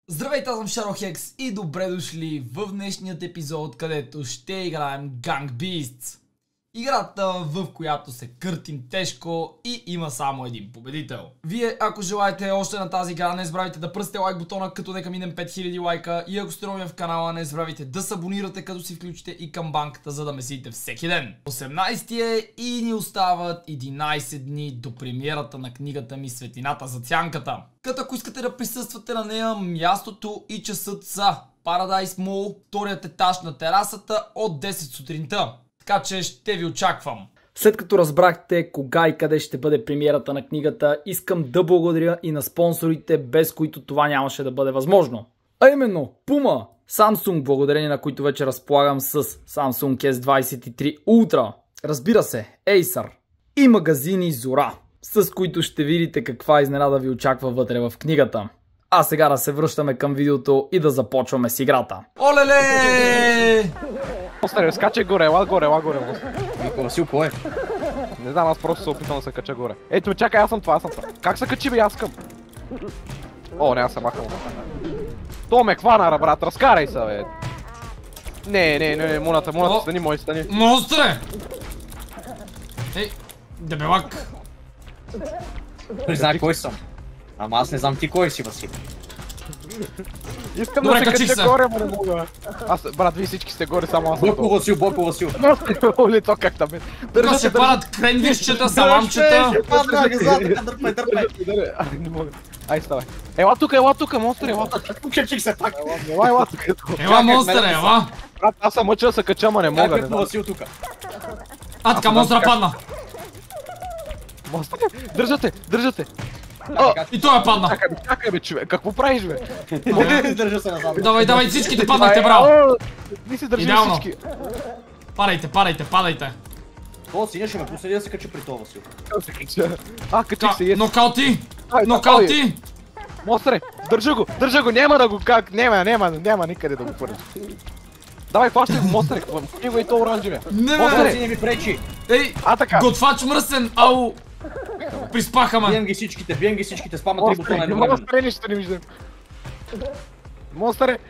Здравейте, аз съм Шарохекс и добре дошли в днешният епизод, където ще играем Gang Beasts. Играта, в която се къртим тежко и има само един победител. Вие, ако желаете още на тази игра, не забравяйте да пръсте лайк бутона, като нека минем 5000 лайка. И ако сте нови в канала, не забравяйте да се абонирате, като си включите и камбанката, за да месите всеки ден. 18 е и ни остават 11 дни до премиерата на книгата ми Светлината зад сянката. Като ако искате да присъствате на нея, мястото и часът са Paradise Mall, вторият етаж на терасата от 10 сутринта. Така че ще ви очаквам. След като разбрахте кога и къде ще бъде премиерата на книгата, искам да благодаря и на спонсорите, без които това нямаше да бъде възможно. А именно Puma, Samsung, благодарение на които вече разполагам с Samsung S23 Ultra, разбира се, Acer и магазини Zora, с които ще видите каква изненада ви очаква вътре в книгата. А сега да се връщаме към видеото и да започваме с играта. Олеле! Остане, скачай горе, ела горе. Васил, кой е? Не знам, аз просто се опитвам да се кача горе. Ето, чакай, аз съм това. Как се качи, бе, аз към? О, не, аз съм махал. То ме хвана, брат, разкарай се, бе. Не, моната, стани, мой, стани. Монстре! Ей, дебелак! Той знае кой съм. Ама аз не знам ти кой си, Васил. Искам да се кача горе, но не мога. Брат, вие всички сте горе, само аз съм Бойко Васил, Бойко Васил. Оли, то как там е. Тук се падат кренвишчета, саламчета. Дърпай. Не мога. Ай, ставай. Ела тук, монстър, ела тук. Покачих се пак. Ела тук. Ела, монстър, ела. Брат, аз съм мъча да се кача, ма не мога. Бойко Васил тук. А, така монстъра падна. Монстър, държате. И той падна. Чакай бе, човек, какво правиш бе? Държа се назад. Давай, всичките паднахте, браво. Не си държи Идеално. всички. Падайте. О, синя ще ме пусне да се кача при това, Васил. Качих се, ес. Нокаути. Монстре, държа го, няма да го как, няма никъде да го първи. Давай, хващай го, монстре, хващай го и то оранжеве. Не, не ми пречи. Ей, готвач мръсен, ау. Приспаха ме. Бием ги всичките, спама 3 бутона едновременно. Монстре, нищо не виждам. Монстре.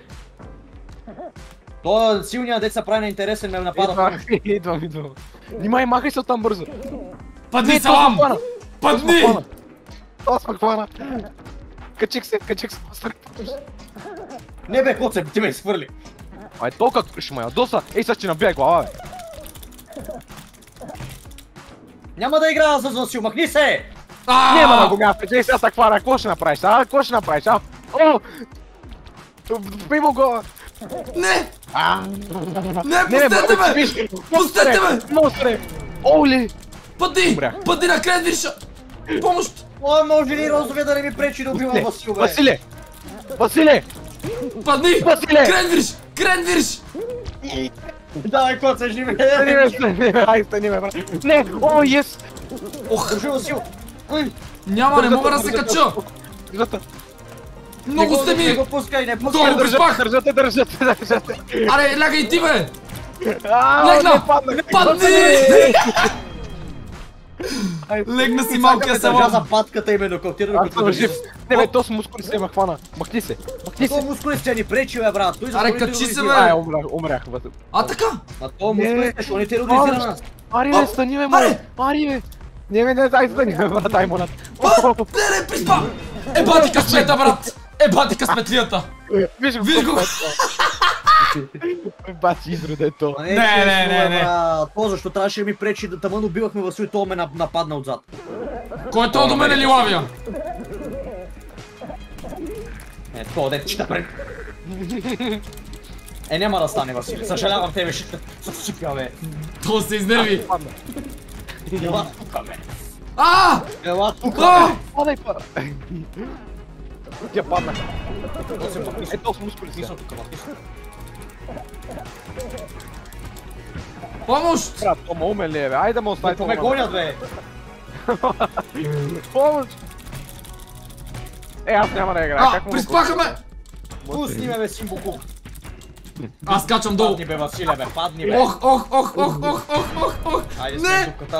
То силният дет се прави на интересен, ме напада. Идвам. Нимай, махай се оттам бързо. Падни, салам! Падни! Аз ме хвана. Качих се, монстре. Не бе, коце, ти ме изхвърли. Ай, то как ще ме ядоса. Ей, сега ще набия глава, бе. Няма да играя с Васил, махни се! Няма да го мясте, че сега се хвана, какво ще направиш, О! Пий му го! Не, пустете ме! Монстре! Оли! Падни на кренвиша! Помощ! О, може ли розовия да не ми пречи да убивам Васил, бе? Василе! Падни! Кренвирш! Давай, коце, живе! Стани ме, брат! Не! О, ес! Държи, Васил! Няма, не мога да се кача! Много сте ми! Не го пускай, не пускай! Долу приспах! Държате! Аре, лягай ти, бе! Легна! Падни! Легна си малкия салам! Държа за патката именно, калтира да го жив! Не бе, то с мускули се ме хвана! Махни се! То мускули ще ни пречи, бе, брат! Аре, качи се, бе! Умрях. А, така? А то мускули ще не тероризира нас! Ари, бе, стани, бе, моля! Ари, бе! Не, дай стани, бе, брат, ай, моля! Не, приспа! Ебати късмета, брат! Ебати късметлията! Виж го! Бачи изродето! Не! То защо трябваше да ми пречи да тъмън убивахме Васил и то ме нападна отзад. Кой е то до мене ли лавия? То дете ще пред... няма да стане, Василе, съжалявам тебе, ще съсипя, бе. То се изнерви. Ела тука, бе. Ела тука, бе. Падай, пара. Тя падна. Ето с мускули си. Помощ! Брат, то ме уме ли е, бе? Айде ме остави. То ме гонят, бе. Помощ! Аз няма да играя. Приспаха ме! Пусни ме, бе, Симбуку. Аз качвам долу. Падни, бе, Василе, бе, падни, бе. Ох! Айде, Не! дупката.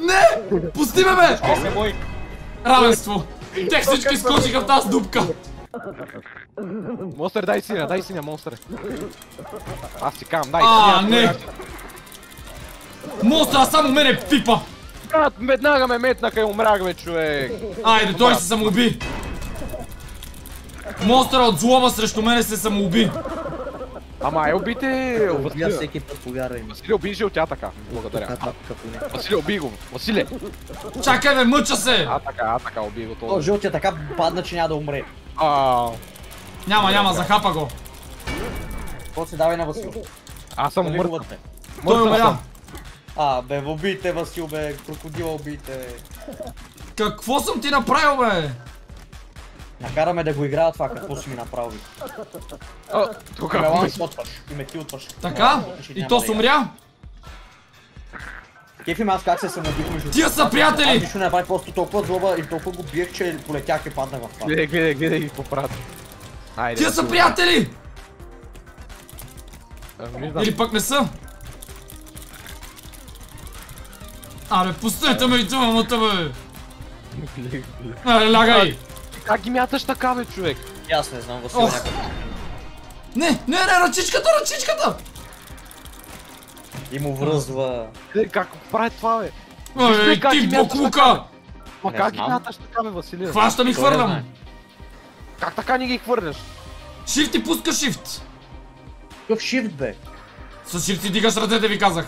Не! Пусти ме, бе! Ще се бой. Равенство! Те всички скочиха в тази дупка! Монстър, дай синя, монстър. Аз ти кам, дай не! Монстъра само мене пипа! Брат, веднага ме метнаха и умрях, бе, човек. Айде, той се самоуби! Монстъра от злоба срещу мене се самоуби! Ама убийте... Убия всеки път, повярвай ми. Василе, убий жълтятъка. Благодаря. Василе, убий го. Василе! Чакай бе, мъча се! Така, убий го О, това. жълтия така падна, че няма да умре. Няма, захапа го. Какво се давай на Васил? Аз съм мъртъв. Той умря. Бе, убийте Васил, бе, крокодила убийте. Какво съм ти направил, бе? Накараме да го играя това, какво си ми направи. Тогава. И ме тилтваш. Така? И то сумря? Кефи ме аз как се самоубих между... Тия са приятели! Аз нищо не направи, просто толкова злоба и толкова го биех, че полетях и паднах в това. Гледай ги какво правят. Тия са приятели! Виждам. Или пък не са? Абе, пуснете ме и двамата, бе! Лягай! Как ги мяташ така, бе, човек? И аз не знам, Васил някакъв. Не, ръчичката! И му връзва. Как прави това, бе? Ей, ти буклука! Ма Не как ги знам. мяташ така, бе, Василия? Хващам и Той не хвърлям! знае. Как така ни ги хвърляш? Shift и пуска shift! Какъв shift, бе? С shift си дигаш ръцете, ви казах!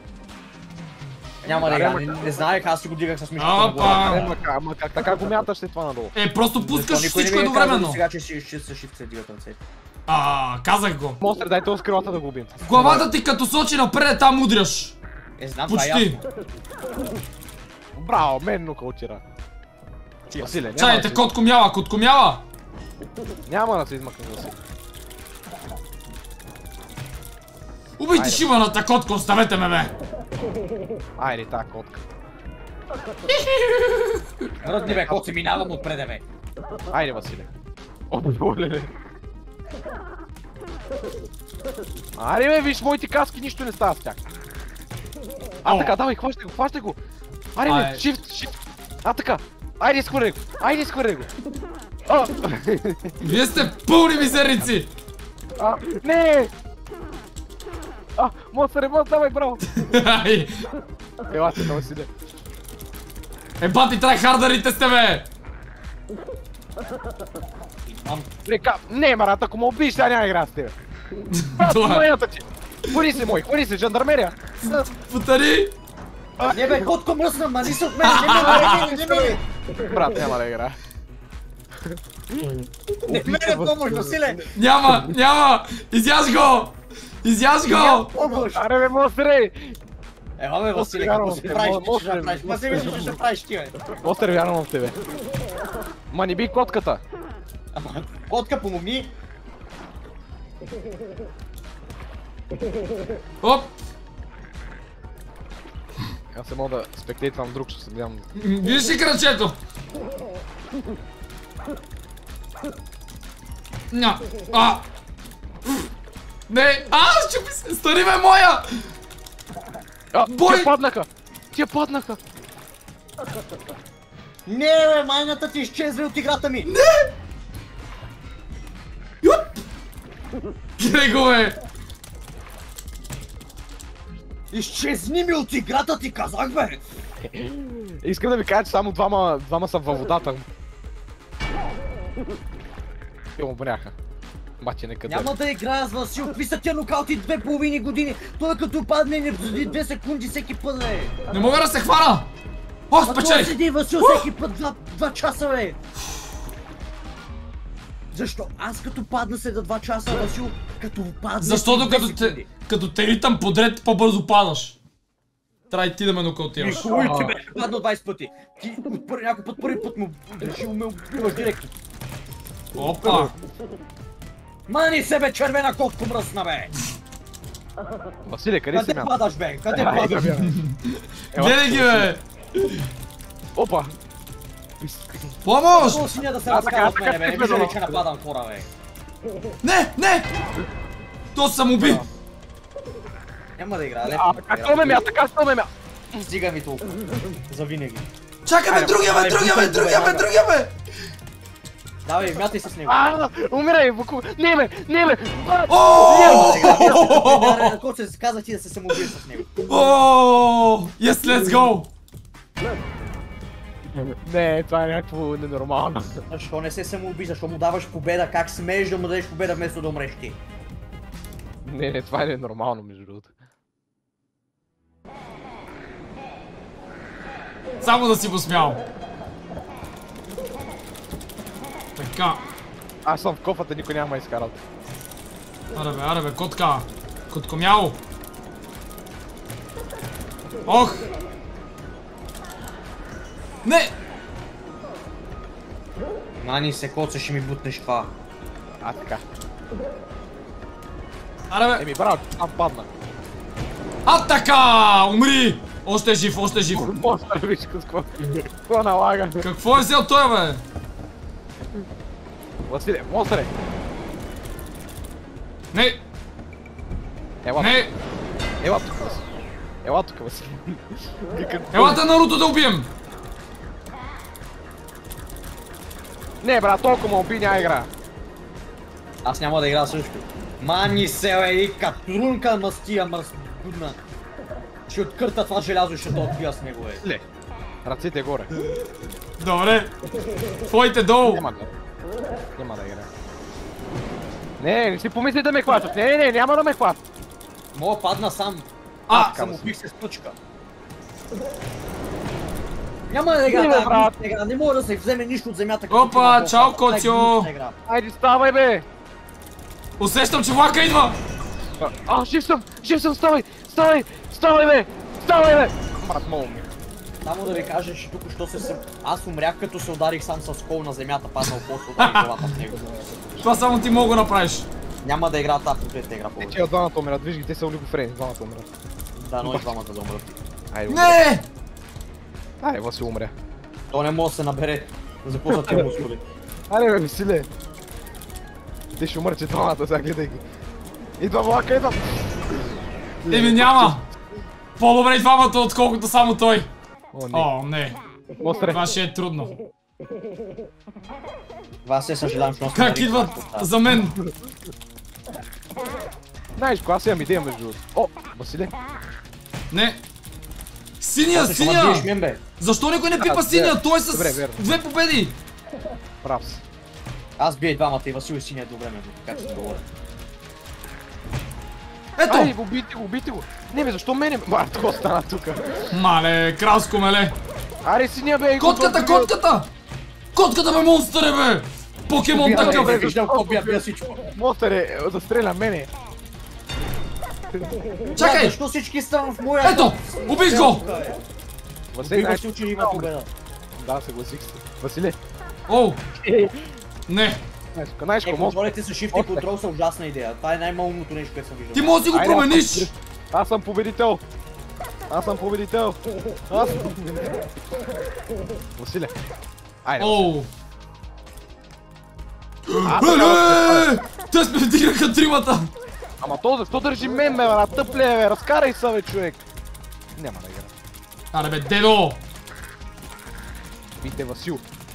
Няма да не знаех, аз си го дигах с мишката на главата. Ама как така го мяташ след това надолу? Просто пускаш Защо никой всичко не ми е казал едновременно! досега, че с shift се дигат ръцете. Казах го! Монстър, дай този скрилата да го убием. В главата ти като сочи напред, там удряш! Знам, това е Почти! ясно. Браво, мен нокаутира. Василе, Чайте, котко мяла! няма да се измъкне Василе. Убийте шибаната котка, оставете ме, бе! Айде, та котка. Ръдни, бе, кот се минавам отпреде, бе. Айде, Василе. Оле. Айде, бе, виж моите каски, нищо не става с тях. Така, давай, хващай го. Айде, бе, shift. Така. Айде, изхвърляй го. Вие сте пълни мизерници! Не! Монстър, давай, браво! Ела се, Василе. Бати, трайхардарите сте, бе! Не, Марат, ако ме убиеш, сега няма игра с тебе. Хвани се, жандармерия! Путари! Не, бе, котко мръсна, мази се от мен, не ме! Брат, няма да игра. Не ме помощ, Василе! Няма! Изяж го! Аре, бе, монстре! Ела, бе, Василе, какво си правиш, ти ще правиш? Василе, виж, ще правиш ти, бе. Монстър, вярвам в тебе. Ма не бий котката. Котка, помогни! Оп! Аз се мога да спектейтвам друг, ще се гледам. Виж си кръчето! Не! Щупи се! Стани, бе, моя! Тия паднаха! Не, бе, майната ти изчезва от играта ми! Гледай го, бе! Изчезни ми от играта ти, казах, бе! Искам да ви кажа, че само двама са във водата. Те умряха. Баче, нека да. Няма да играя с Васил, какви са тия нокаути 2,5 години? Той като падне не зади 2 секунди всеки път, бе! Не мога да се хвана! Спечелих! Той седи Васил всеки път 2 часа, бе! Защо? Аз като падна седа 2 часа, Васил, като падна... Защото като те ритам подред, по-бързо падаш. Трябва и ти да ме нокаутираш. Никой ти беше паднал 20 пъти. Ти някой път първи път му решил ме убиваш директно. Опа! Мани се, бе, червена котко мръсна, бе! Василе, къде си Къде мя? падаш, бе? Къде падаш, бе? Гледай ги, бе! Опа! Помощ! Какво си не да се разказва от мене, бе? Не вижда ли, че нападам хора, бе? Не! То съм уби! Няма да играя, лепо. Как то ме мя? Така що ме мя? Стига ми толкова. Завинаги. Чакай, бе, другия, бе! Давай, мятай се с него. Умирай, Ваку! Не бе! Коце, каза ти да се самоубиеш с него. Yes, let's go! Не, това е някакво ненормално. Защо не се самоуби? Защо му даваш победа? Как смееш да му дадеш победа вместо да умреш ти? Не, това е ненормално между другото. Само да си го смял. Така. Аз съм в кофата, никой няма изкарал. Аре бе, котка. Котко мяу. Ох! Не! Мани се, Коце, ще ми бутнеш това. Така. Аре бе! Еми брат, там падна. Така! Умри! Още е жив, още е жив. Монстър, виж какво налага. Какво е взел той, бе? Василе, монстър! Не! Ела, Не! ела тук, Василе. Ела тук, Василе. Елата Наруто да убием! Не, брат, толкова ме уби, няма игра. Аз няма да игра също. Мани се, и катрунка мастия мърсбудна. Ще откърта това желязо и ще то отбия с него, Ле, ръцете горе. Добре. Твоите долу. Няма да игра. Не си помисли да ме хватат. Не, няма да ме хватат. Мога падна сам. Самоубих се с пъчка. Няма да игра тази игра, не мога да се вземе нищо от земята. Опа, чао, Коцо! Айде, ставай, бе! Усещам, че влака идва! Жив съм, ставай, бе! Брат, много ми. Само да ви кажа, че тук що аз умрях като се ударих сам с кол на земята, паднал после ударих главата в него. Това само ти мога да направиш. Няма да игра тази проклета игра повече. Те двамата умират, виж ги, те са олигофрени, двамата умират. Да, но и двамата да умрат. Не! Айде, Васи умря. То не може да се набере. Да започнат те мускули. Айде, бе, Василе. Те ще умрат, че двамата, сега гледай ги. Идва влака, идва! Еми няма! По-добре и двамата, отколкото само той. О, не. Монстре. Това ще е трудно. Това се съжалявам, че Как идват за мен? Знаеш, аз имам идея между другото. О, Василе. Не. Синия! Защо никой не пипа синия? Той е с две победи! Прав си. Аз бия и двамата и Васил и синия до време, така че се говоря. Ето! Ай, убийте го! Не бе, защо мене? Брат, какво стана тука? Мале, кралско меле! Аре, синия бе! Котката! Котката бе, монстър бе! Покемон такъв! Виждам какво бия всичко. Монстър е, застреля мене! Чакай! Защо всички ставам в моя... Ето! Убих го! Убих го, че има победа. Да, съгласих се. Василе! Оу! Не! Знаеш какво, контролите с Shift и контрол са ужасна идея. Това е най-малумното нещо, което съм виждал. Ти може да си го промениш! Аз съм победител! Василе! Айде! Оу! Те сме вдигнаха тримата! Ама то защо държи мен, бе, брат? Тъпле, бе, разкарай се, бе, човек! Няма да игра. Аре бе, дедо! Бийте Васил.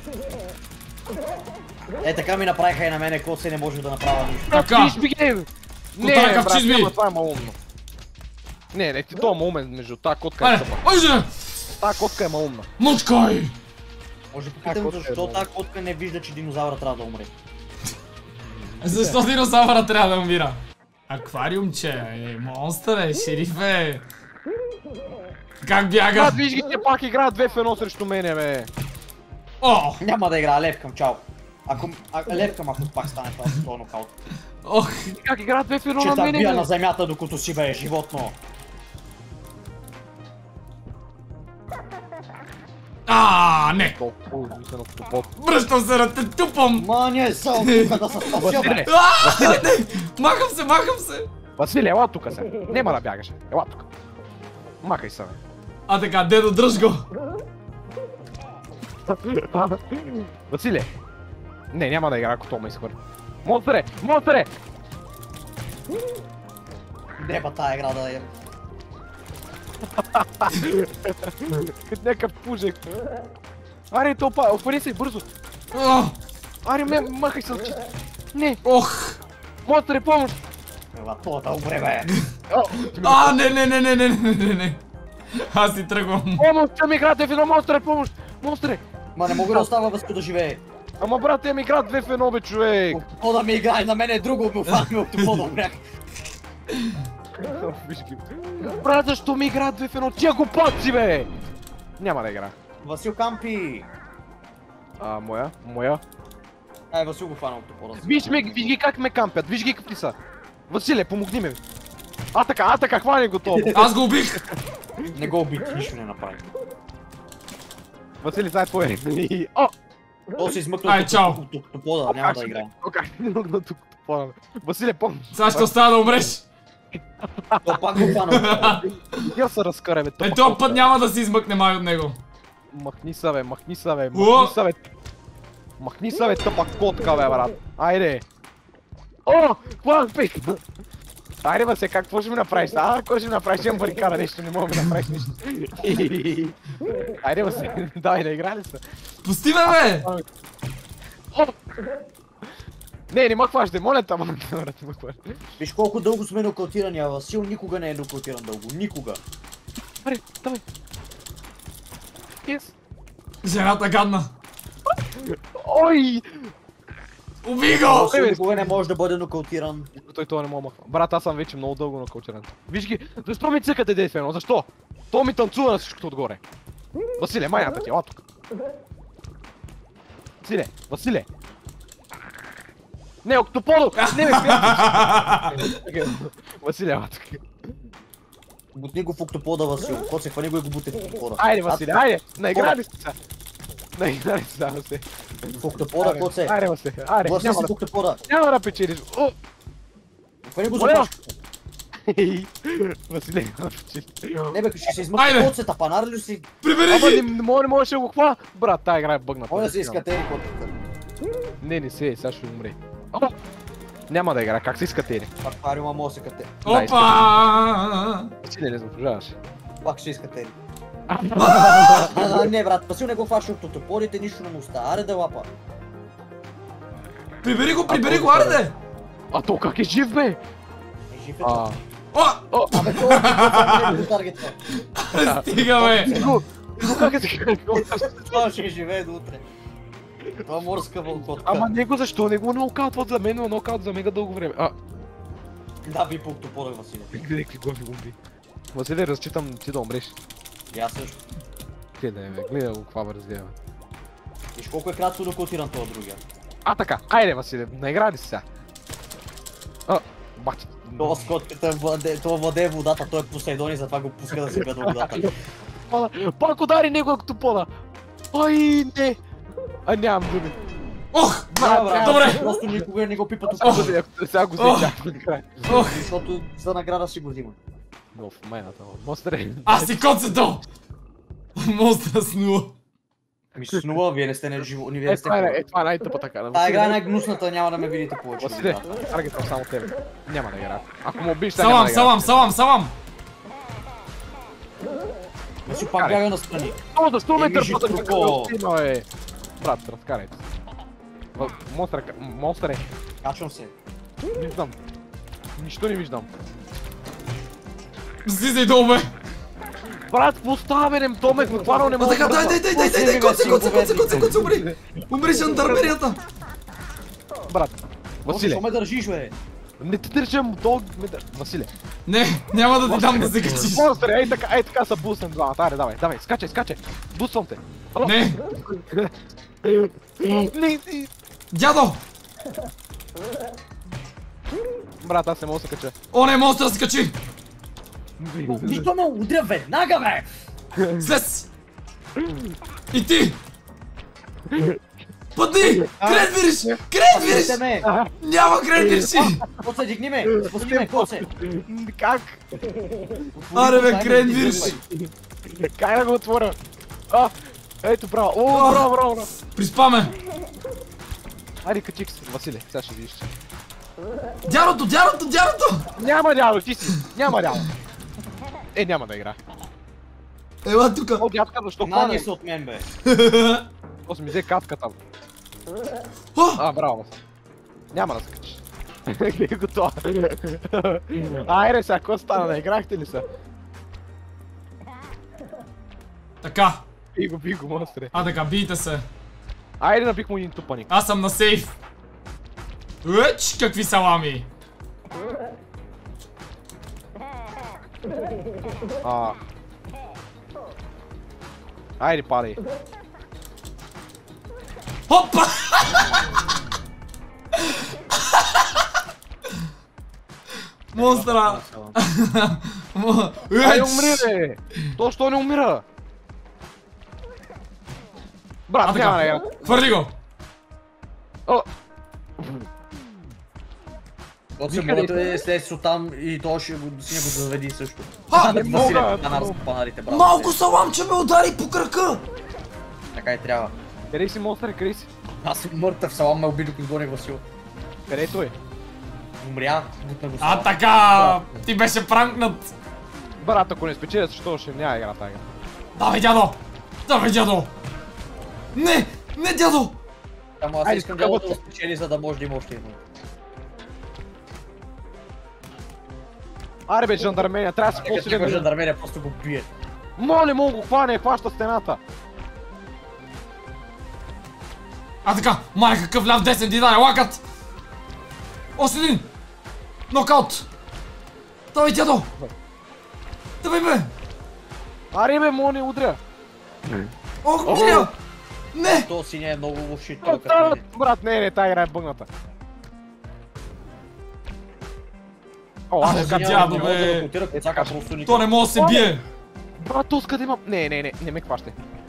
Така ми направиха и на мене, Коце не може да направя нищо. Така! Не, брат, това е малумно. Не, ти това е малумен между тази котка и съпа. Айде! Тази котка е малумна. Мъчкай! Може да питам защо тази котка не вижда, че динозавра трябва да умре. Защо динозавъра трябва да умира? Аквариумче, монстър шериф е. Как бяга? Брат, виж ги, те пак играят 2 в 1 срещу мене, бе. Няма да играя, левкам, чао. Левкам, ако пак стане това нокаут. Ох. Как играят 2 в 1 на мене, бе? Че те бия на земята, докато си бе животно. Не! Връщам се да те тупам! Маня, само тука да се спася, бе! Не! Махам се! Василе, ела тука се. Нема да бягаш. Ела тука. Махай се, бе. Така, дедо, дръж го! Василе! Не, няма да игра, ако това ме изхвърли. Монстре! Неба тая игра да е. Като някакъв пужек. Аре, топа, отвори се бързо. Аре, ме, махай се очите. Не, Ох! монстре, помощ! Ела, по-добре, бе. А, не. Аз си тръгвам. Помощ, че ми играят в едно, монстре, помощ! Монстре! Ма не мога да остава възко да живее. Ама брат, те ми играят 2 в 1, бе, човек! Октопода ми играе, на мен е друго, но факт октопода умрях. Виж ги. Брат, защо ми играят 2 в 1? Тия глупаци, бе! Няма да игра. Васил кампи. Моя. Ай, Васил го фана октопода. Виж ги как ме кампят, виж ги какви са. Василе, помогни ме. Атака, хвани го то. Аз го убих! Не го убих, нищо не направи. Василе, това е твое. О! То се измъкна Ай, чао. от октопода, няма да играе. Как не мога тук това? Василе, помощ. Сега ще остава да умреш. То пак го фана. Я се разкара, бе. Е, този път няма да се измъкне май от него. Махни се, бе. Махни се, бе, тъпа котка, бе, брат. Айде. О, хванах пик. Айде, бе, какво ще ми направиш? Какво ще ми направиш? Имам барикада, нещо, не мога да ми направиш нищо. Айде, бе, давай да играли се. Пусти ме, бе! Не ме хващай, моля те, ама не ме хващай. Виж колко дълго сме нокаутирани, а Васил никога не е нокаутиран дълго. Никога. Аре, давай. Yes. Жената гадна. Ой! Уби го! Васил никога не може да бъде нокаутиран. Той това не мога махва. Брат, аз съм вече много дълго нокаутиран. Виж ги, защо ми цъкате дефено? Защо? То ми танцува на всичкото отгоре. Василе, майната ти, ела тук. Василе! Не, октоподо! Не, бе, приятел! Василе, ела тук. Бутни го в октопода, Васил. Коце, хвани го и го бутни в октопода. Айде, Василе, айде! Наиграли сте сега! Наиграли сте сега, Василе. В октопода, Коце. Айде, Василе, айде! Власи си в октопода. Няма да печелиш! О! Хвани го за пашка. Василе, няма да печелиш. Не бе, ще се измъкне Айде. Коце, тапанар ли си? Прибери Ама ги! не можеш да го хвана! Брат, тая игра е бъгната. Моля да се изкатери Котата. Не, сега ще умре. Няма да игра, как се изкатери? Аквариума може да се катери. Опа! Василе, не заслужаваш. Пак ще изкатери. Не брат, Васил не го фаща от октоподите, нищо не му става. Аре да лапа. Прибери го, аре! А то как е жив, бе? Е, жив е това. О! Абе, това не го таргетва. Стига, бе! Как е така? Това ще живее до утре. Това морска вълкотка. Ама него защо не го нокаутват за мен, но нокаут за мега дълго време. Да, би по октопода, Василе. Гледай какви глави бомби. Василе, разчитам ти да умреш. И аз също. Гледай, бе, гледай го каква разгледа. Виж колко е кратко нокаутиран това другия. Така, айде, Василе, наигра ли си сега? Бати. Това с котката това владее водата, той е Посейдон и затова го пуска да се гледа водата. Пак удари него октопода! Ой, не! Нямам думи. Ох! Добре. Добре! Просто никога не го пипат от Сега го взех накрая. Ох! защото за награда си го взима. В майната, монстре. Аз си коцето! Монстра с нула. Ми се снува, вие не сте не живо, вие не сте Това хора. е най-тъпата кара. Тая игра е най-гнусната, няма да ме видите повече. Василе, таргетвам само тебе. Няма да игра. Ако му убиш, няма да игра. Салам! Не си пак бяга настрани. О, защо ме Еми, търпата жив какво трупо. стима, бе? Брат, разкарайте. Монстре, Качвам се. виждам. Нищо не виждам. Слизай долу, бе! Брат, поставенем, Томек, ме хванал, не мога Така, дай, коце, умри! Умри жандармерията! Брат, Василе, Защо ме държиш, бе? не те държам, Василе. Не, няма да ти дам да се качиш. Монстре, ей така са буснем двамата, аре, давай, скачай, бусвам те. Не! Не, Дядо! брат, аз не мога да се кача. О, не, монстър се качи! Защо ме удря веднага, бе? Слез! И ти! Падни! Кренвириш! Пасете ме! Няма кренвирши! Коце, дигни ме! Спусти ме, Коце! Как? Аре бе, кренвирш! Кай да го отворя? Ето, браво! О, браво! Приспаме! Айде, качих се, Василе, сега ще видиш. Дядото! Няма дядо, ти си! Няма дядо! Няма да игра. Ела тука! О, дядка, защо Мани хвана? се от мен, бе! О, ми взе катката. Браво. Няма да се качиш. Гледай го това. Айде сега, какво стана? Не играхте ли са? Така. Би го, монстре. Така, бийте се. Айде набих му един тупаник. Аз съм на сейф. Уч, какви салами. Айде, падай. Хопа! Монстра! Ай, умри, бе! То що не умира? Брат, няма да я. Хвърли го! То се може да е следство там и то ще го заведи също. Малко саламче ме удари по кръка! Така и трябва. Къде си, монстър, къде си? Аз съм мъртъв, салам ме уби докато гонех Васил. Къде той? Умря, бутна го салам. Така! Ти беше пранкнат! Брат, ако не спечеля, защо ще няма игра тази игра? Давай, дядо! Давай, дядо! Не! Не, дядо! Ама аз искам дядо да спечели, за да може да има още едно. Аре бе, жандармерия, трябва да си по-силен. Нека жандармерия просто го бие. Не мога го хване, хваща стената. Така! Май, какъв ляв десен ти дай, лакът! Още един! Нокаут! Давай, дядо! Давай, бе! Аре бе, мога не удря. Ох, удря! Не! То синя е много лоши. Брат, не, тази игра е бъгната. Дядо, бе! То не може да се бие! Брат, то къде има... Не ме хващай.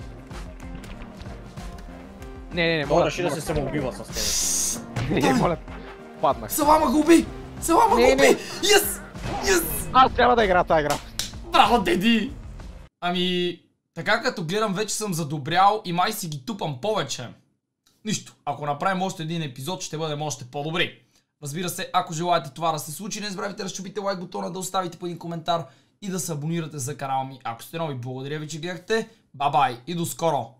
Не, моля. Реши да се самоубива с тебе. Не, моля. Паднах. Салама го уби! Салама го уби! Йес! Йес! Аз трябва да игра тази игра. Браво, деди! Ами... Така като гледам, вече съм задобрял и май си ги тупам повече. Нищо, ако направим още един епизод, ще бъдем още по-добри. Разбира се, ако желаете това да се случи, не забравяйте да разчупите лайк бутона, да оставите по един коментар и да се абонирате за канала ми. Ако сте нови, благодаря ви, че гледахте. Бай-бай и до скоро!